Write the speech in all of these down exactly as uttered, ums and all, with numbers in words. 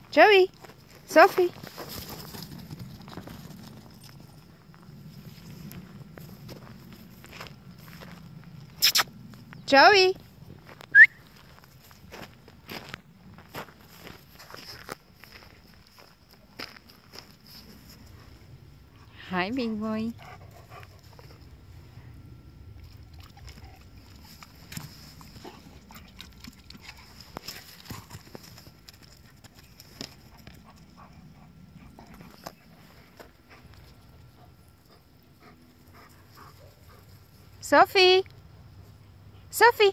Joey, Sophie. Joey. Hi, big boy. Sophie. Sophie.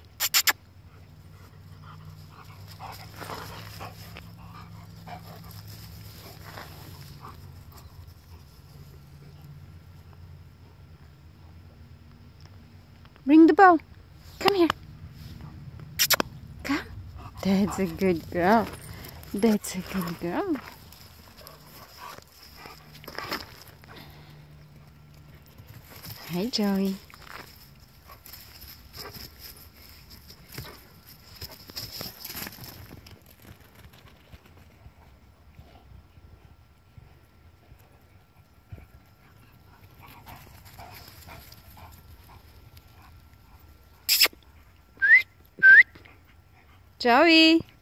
Ring the bell. Come here. Come. That's a good girl. That's a good girl. Hi, Joey. Joey.